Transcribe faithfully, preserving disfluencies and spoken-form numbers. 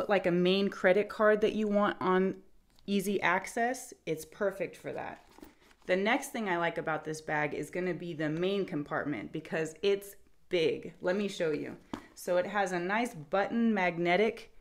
like a main credit card that you want on easy access, it's perfect for that. The next thing I like about this bag is going to be the main compartment because it's big. Let me show you. So it has a nice button magnetic